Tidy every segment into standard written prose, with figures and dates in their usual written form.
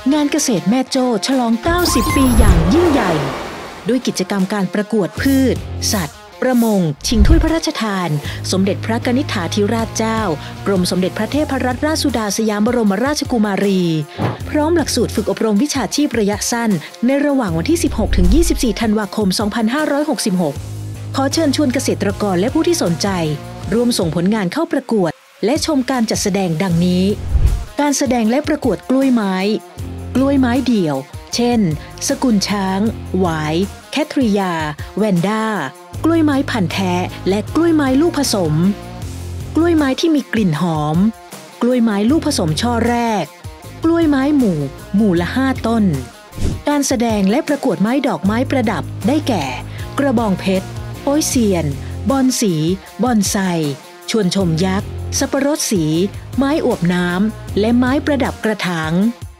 งานเกษตรแม่โจ้ฉลอง 90 ปีอย่างยิ่งใหญ่ด้วยกิจกรรมการประกวดพืชสัตว์ประมงชิงถ้วยพระราชทานสมเด็จพระกนิษฐาธิราชเจ้ากรมสมเด็จพระเทพรัตนราชสุดาสยามบรมราชกุมารีพร้อมหลักสูตรฝึกอบรมวิชาชีพระยะสั้นในระหว่างวันที่ 16-24 ธันวาคม 2566 ขอเชิญชวนเกษตรกรและผู้ที่สนใจร่วมส่งผลงานเข้าประกวดและชมการจัดแสดงดังนี้การแสดงและประกวดกล้วยไม้เดี่ยวเช่นสกุลช้างหวายแคทริยาแวนด้ากล้วยไม้พันธุ์แท้และกล้วยไม้ลูกผสมกล้วยไม้ที่มีกลิ่นหอมกล้วยไม้ลูกผสมช่อแรกกล้วยไม้หมู่ละ 5 ต้นการแสดงและประกวดไม้ดอกไม้ประดับได้แก่กระบองเพชรโป๊ยเซียนบอนสีบอนไซชวนชมยักษ์สับปะรดสีไม้อวบน้ำและไม้ประดับกระถาง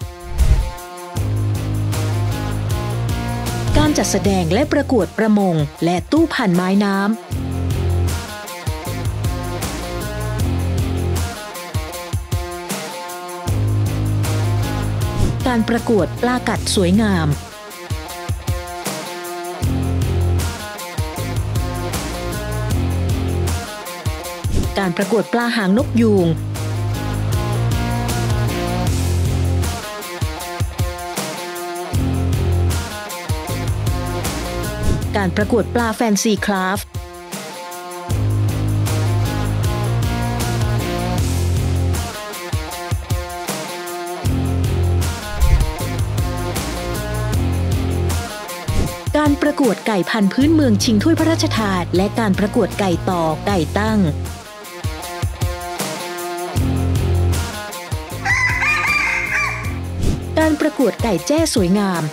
การจัดแสดงและประกวดประมงและตู้ผ่านไม้น้ำการประกวดปลากัดสวยงามการประกวดปลาหางนกยูงการประกวดปลาแฟนซีคราฟต์การประกวดไก่พันธุ์พื้นเมืองชิงถ้วยพระราชทานและการประกวดไก่ต่อไก่ตั้งการประกวดไก่แจ้สวยงาม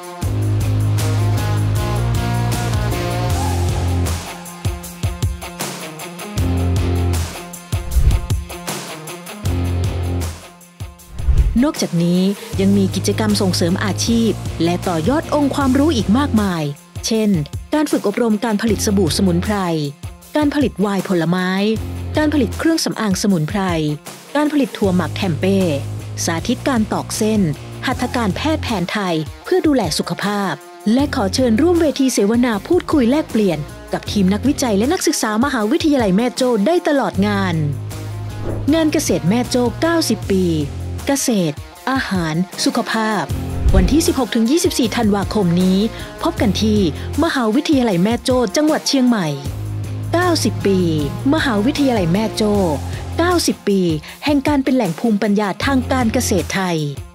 นอกจากนี้ยังมีกิจกรรมส่งเสริมอาชีพและต่อยอดองค์ความรู้อีกมากมายเช่นการฝึกอบรมการผลิตสบู่สมุนไพรการผลิตไวน์ผลไม้การผลิตเครื่องสำอางสมุนไพรการผลิตถั่วหมักแทมเป้สาธิตการตอกเส้นหัตถการแพทย์แผนไทยเพื่อดูแลสุขภาพและขอเชิญร่วมเวทีเสวนาพูดคุยแลกเปลี่ยนกับทีมนักวิจัยและนักศึกษามหาวิทยาลัยแม่โจ้ได้ตลอดงานเกษตรแม่โจ้ 90 ปีเกษตรอาหารสุขภาพวันที่ 16-24 ธันวาคมนี้พบกันที่มหาวิทยาลัยแม่โจ้จังหวัดเชียงใหม่ 90 ปีมหาวิทยาลัยแม่โจ้ 90 ปีแห่งการเป็นแหล่งภูมิปัญญาทางการเกษตรไทย